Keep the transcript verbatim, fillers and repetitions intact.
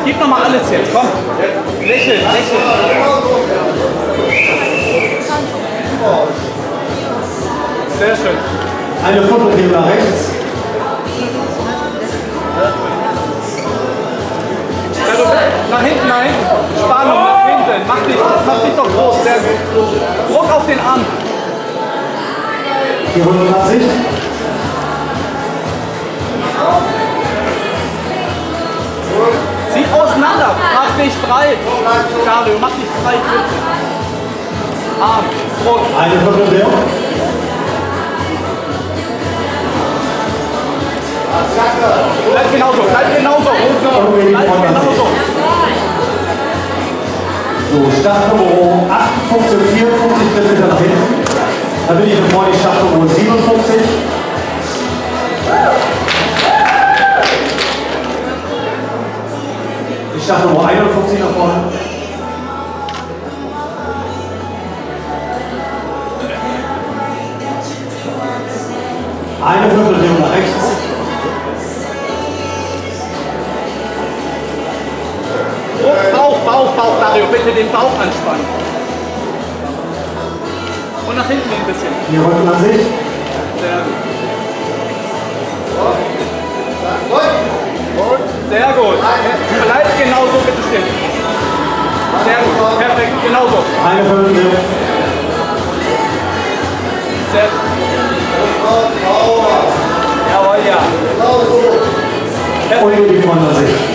Gib nochmal alles jetzt, komm. Lächeln, lächeln. Sehr schön. Eine Viertelkette nach rechts. Nach hinten, nein. Spannung, nach hinten. Mach dich, mach dich doch groß. Sehr gut. Druck auf den Arm. vierhundertachtzig. Zieh auseinander. Mach dich breit. Dario, mach dich breit. Arm, Druck. Eine Vierteldrehung. Bleib genauso, bleib genauso. Bleib genauso. So, Startnummer achtundfünfzig, vierundfünfzig bitte nach hinten. Da bin ich vorne die Startnummer siebenundfünfzig. Die Startnummer einundfünfzig nach vorne. Eine Vierteldrehung nach rechts. Bauch, Bauch, Bauch, Dario, bitte den Bauch anspannen. Und nach hinten ein bisschen. Hier rücken an sich. Sehr gut. Sehr gut. Bleib genauso, bitte stehen. Sehr gut. Perfekt, genauso. Eine Vierteldrehung. Sehr gut. Jawohl, ja. Und die vorne an sich.